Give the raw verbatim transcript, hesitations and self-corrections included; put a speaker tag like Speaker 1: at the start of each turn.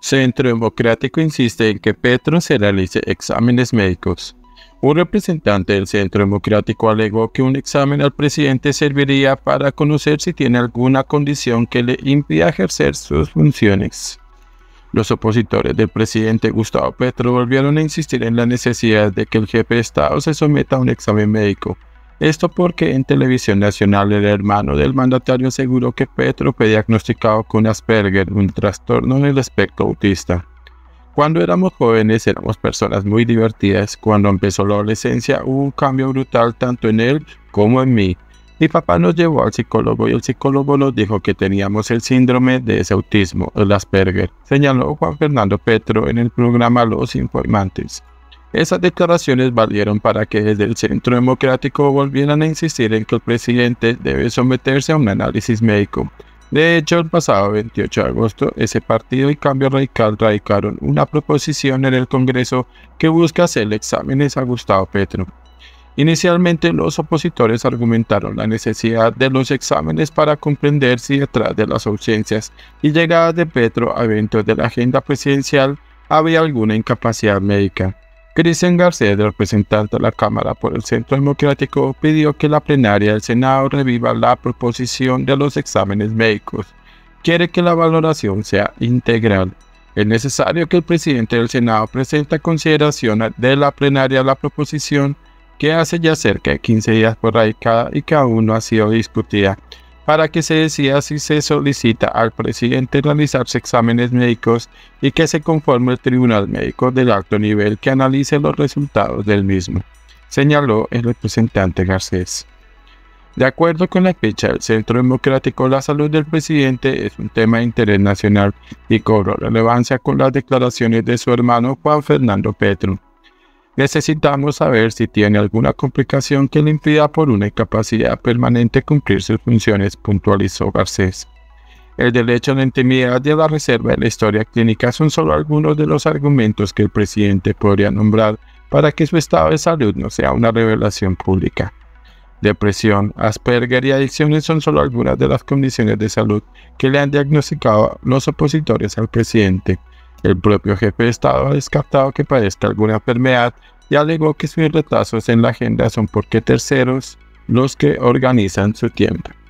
Speaker 1: Centro Democrático insiste en que Petro se realice exámenes médicos. Un representante del Centro Democrático alegó que un examen al presidente serviría para conocer si tiene alguna condición que le impida ejercer sus funciones. Los opositores del presidente Gustavo Petro volvieron a insistir en la necesidad de que el jefe de Estado se someta a un examen médico. Esto porque en televisión nacional el hermano del mandatario aseguró que Petro fue diagnosticado con Asperger, un trastorno del espectro autista. Cuando éramos jóvenes éramos personas muy divertidas. Cuando empezó la adolescencia hubo un cambio brutal tanto en él como en mí. Mi papá nos llevó al psicólogo y el psicólogo nos dijo que teníamos el síndrome de ese autismo, el Asperger, señaló Juan Fernando Petro en el programa Los Informantes. Esas declaraciones valieron para que desde el Centro Democrático volvieran a insistir en que el presidente debe someterse a un análisis médico. De hecho, el pasado veintiocho de agosto, ese partido y Cambio Radical radicaron una proposición en el Congreso que busca hacerle exámenes a Gustavo Petro. Inicialmente, los opositores argumentaron la necesidad de los exámenes para comprender si detrás de las ausencias y llegadas de Petro a eventos de la agenda presidencial había alguna incapacidad médica. Cristian Garcés, representante de la Cámara por el Centro Democrático, pidió que la plenaria del Senado reviva la proposición de los exámenes médicos. Quiere que la valoración sea integral. Es necesario que el presidente del Senado presente a consideración de la plenaria la proposición que hace ya cerca de quince días por radicada y que aún no ha sido discutida, para que se decida si se solicita al presidente realizarse exámenes médicos y que se conforme el Tribunal Médico del alto nivel que analice los resultados del mismo, señaló el representante Garcés. De acuerdo con la fecha del Centro Democrático, la salud del presidente es un tema de interés nacional y cobró relevancia con las declaraciones de su hermano Juan Fernando Petro. Necesitamos saber si tiene alguna complicación que le impida por una incapacidad permanente cumplir sus funciones, puntualizó Garcés. El derecho a la intimidad y a la reserva de la historia clínica son solo algunos de los argumentos que el presidente podría nombrar para que su estado de salud no sea una revelación pública. Depresión, Asperger y adicciones son solo algunas de las condiciones de salud que le han diagnosticado los opositores al presidente. El propio jefe de Estado ha descartado que padezca alguna enfermedad y alegó que sus retrasos en la agenda son porque terceros los que organizan su tiempo.